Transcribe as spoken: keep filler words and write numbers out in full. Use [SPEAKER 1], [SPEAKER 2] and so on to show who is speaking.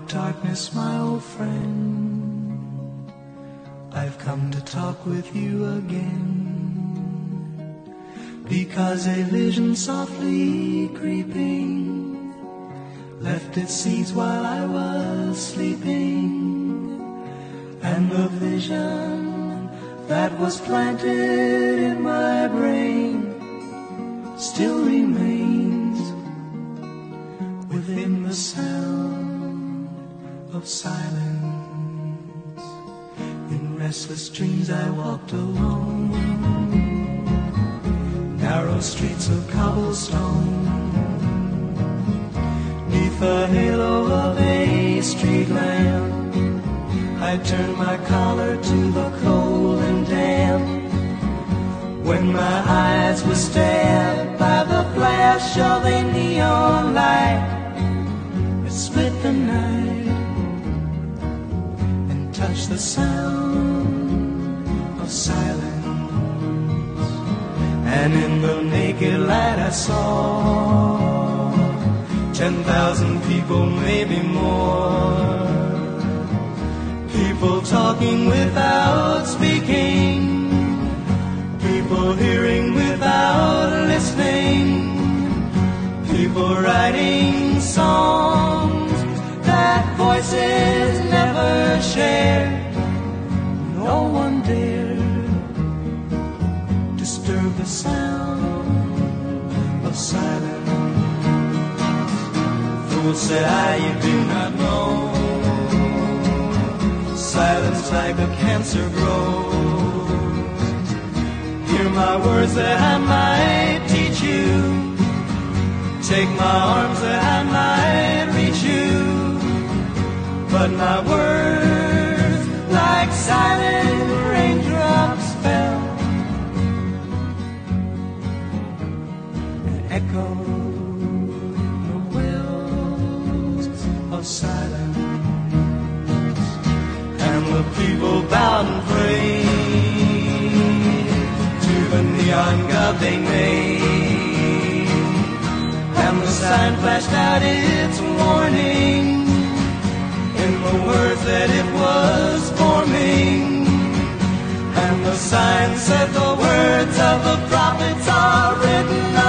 [SPEAKER 1] of darkness, my old friend, I've come to talk with you again, because a vision softly creeping left its seeds while I was sleeping, and the vision that was planted in my brain still remains within the sound of silence. In restless dreams I walked alone, narrow streets of cobblestone, neath the halo of a street lamp. I turned my collar to the cold and damp, when my eyes were stared by the flash of a neon light that split the night and touched the sound of silence. And in the naked light I saw ten thousand people, maybe more, people talking without speaking, people hearing without listening, people writing songs that voices never shared. No one dared disturb the sound of silence. Fool, said I, you do not know, silence like a cancer grows. Hear my words that I might teach you, take my arms that I might reach you, but my words like silent raindrops fell and echoed the wells of silence. And the people bowed and prayed to the neon god they made, and the sign flashed out its warning in the words that it was forming. And the sign said the words of the prophets are written